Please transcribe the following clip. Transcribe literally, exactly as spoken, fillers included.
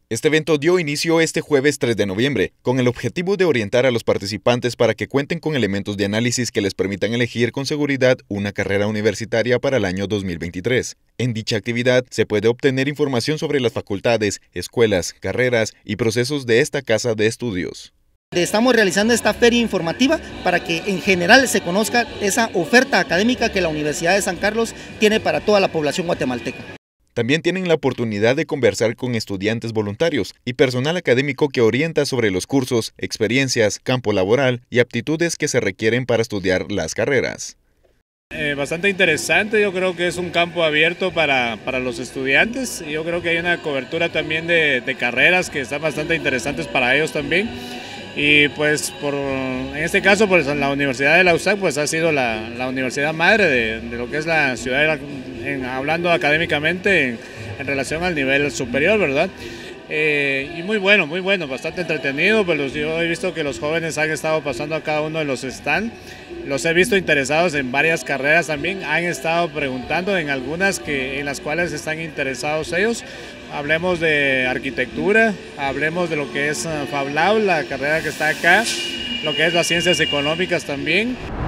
Este evento dio inicio este jueves tres de noviembre, con el objetivo de orientar a los participantes para que cuenten con elementos de análisis que les permitan elegir con seguridad una carrera universitaria para el año dos mil veintitrés. En dicha actividad se puede obtener información sobre las facultades, escuelas, carreras y procesos de esta casa de estudios. Estamos realizando esta feria informativa para que en general se conozca esa oferta académica que la Universidad de San Carlos tiene para toda la población guatemalteca. También tienen la oportunidad de conversar con estudiantes voluntarios y personal académico que orienta sobre los cursos, experiencias, campo laboral y aptitudes que se requieren para estudiar las carreras. Eh, bastante interesante, yo creo que es un campo abierto para, para los estudiantes. Yo creo que hay una cobertura también de, de carreras que están bastante interesantes para ellos también. Y pues por, en este caso pues la Universidad de la U S A C pues ha sido la, la universidad madre de, de lo que es la ciudad, de la, en, hablando académicamente en, en relación al nivel superior, ¿verdad? Eh, y muy bueno, muy bueno, bastante entretenido, pues yo he visto que los jóvenes han estado pasando a cada uno de los stands, los he visto interesados en varias carreras también, han estado preguntando en algunas que, en las cuales están interesados ellos. Hablemos de arquitectura, hablemos de lo que es FabLab, la carrera que está acá, lo que es las ciencias económicas también.